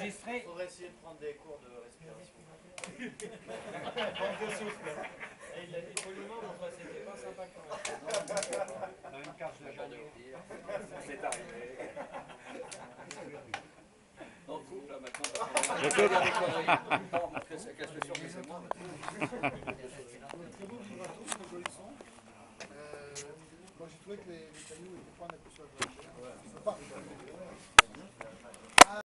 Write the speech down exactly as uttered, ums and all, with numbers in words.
enregistré. Il faudrait essayer de prendre des cours de respiration. Manque de souffle. Et il a dit poliment, mais enfin, c'était pas sympa quand même. Dans une carte de la journée. C'est arrivé. On coupe là maintenant. Je peux dire des conneries. Non, parce que c'est sûr que c'est moi. Très beau livre à tous, de jolies leçons. Euh, moi j'ai trouvé que les, les cailloux étaient pas en accrochage. Ouais. Ils sont pas.